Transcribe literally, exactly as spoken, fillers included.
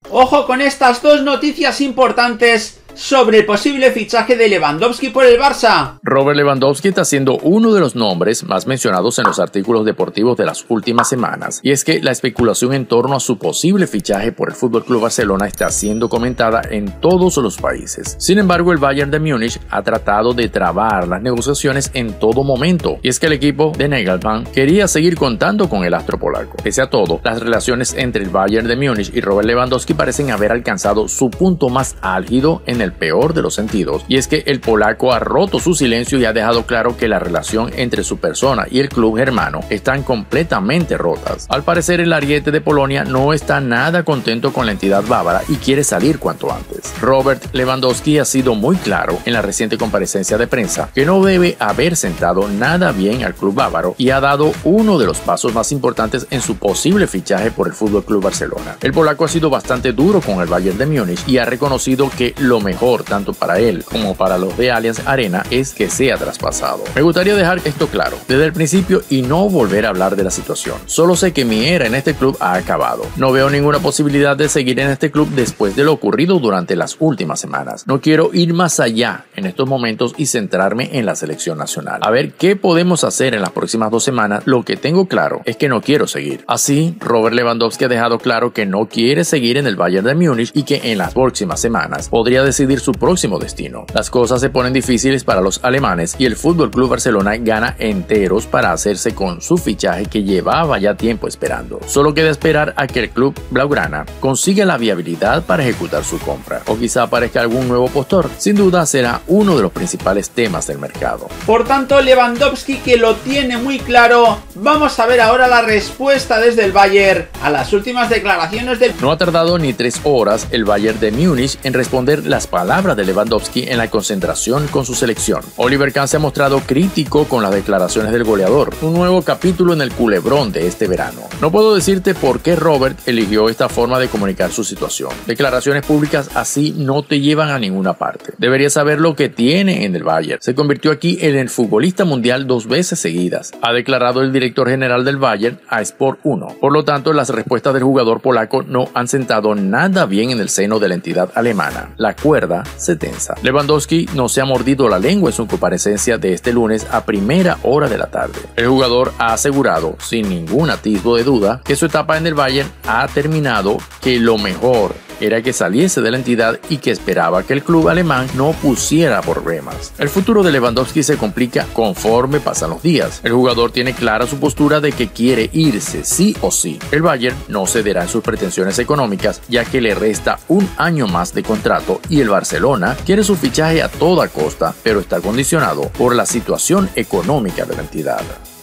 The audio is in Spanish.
Ojo con estas dos noticias importantes sobre el posible fichaje de Lewandowski por el Barça. Robert Lewandowski está siendo uno de los nombres más mencionados en los artículos deportivos de las últimas semanas, y es que la especulación en torno a su posible fichaje por el F C Barcelona está siendo comentada en todos los países. Sin embargo, el Bayern de Múnich ha tratado de trabar las negociaciones en todo momento, y es que el equipo de Nagelsmann quería seguir contando con el astro polaco. Pese a todo, las relaciones entre el Bayern de Múnich y Robert Lewandowski parecen haber alcanzado su punto más álgido en el el peor de los sentidos, y es que el polaco ha roto su silencio y ha dejado claro que la relación entre su persona y el club germano están completamente rotas. Al parecer, el ariete de Polonia no está nada contento con la entidad bávara y quiere salir cuanto antes. Robert Lewandowski ha sido muy claro en la reciente comparecencia de prensa que no debe haber sentado nada bien al club bávaro y ha dado uno de los pasos más importantes en su posible fichaje por el F C Barcelona. El polaco ha sido bastante duro con el Bayern de Múnich y ha reconocido que lo mejor tanto para él como para los de Allianz Arena es que sea traspasado. Me gustaría dejar esto claro desde el principio y no volver a hablar de la situación. Solo sé que mi era en este club ha acabado. No veo ninguna posibilidad de seguir en este club después de lo ocurrido durante las últimas semanas. No quiero ir más allá en estos momentos y centrarme en la selección nacional. A ver qué podemos hacer en las próximas dos semanas. Lo que tengo claro es que no quiero seguir. Así, Robert Lewandowski ha dejado claro que no quiere seguir en el Bayern de Múnich y que en las próximas semanas podría decidir su próximo destino. Las cosas se ponen difíciles para los alemanes y el F C Barcelona gana enteros para hacerse con su fichaje que llevaba ya tiempo esperando. Solo queda esperar a que el club blaugrana consiga la viabilidad para ejecutar su compra, o quizá aparezca algún nuevo postor. Sin duda será uno de los principales temas del mercado. Por tanto, Lewandowski, que lo tiene muy claro. Vamos a ver ahora la respuesta desde el Bayern a las últimas declaraciones del... No ha tardado ni tres horas el Bayern de Múnich en responder las palabras de Lewandowski en la concentración con su selección. Oliver Kahn se ha mostrado crítico con las declaraciones del goleador, un nuevo capítulo en el culebrón de este verano. No puedo decirte por qué Robert eligió esta forma de comunicar su situación. Declaraciones públicas así no te llevan a ninguna parte. Deberías saber lo que tiene en el Bayern. Se convirtió aquí en el futbolista mundial dos veces seguidas, ha declarado el director general del Bayern a Sport uno. Por lo tanto, las respuestas del jugador polaco no han sentado nada bien en el seno de la entidad alemana. La cuerda se tensa. Lewandowski no se ha mordido la lengua en su comparecencia de este lunes a primera hora de la tarde. El jugador ha asegurado, sin ningún atisbo de duda, que su etapa en el Bayern ha terminado, que lo mejor era que saliese de la entidad y que esperaba que el club alemán no pusiera problemas. El futuro de Lewandowski se complica conforme pasan los días. El jugador tiene clara su postura de que quiere irse sí o sí. El Bayern no cederá en sus pretensiones económicas, ya que le resta un año más de contrato, y el Barcelona quiere su fichaje a toda costa, pero está condicionado por la situación económica de la entidad.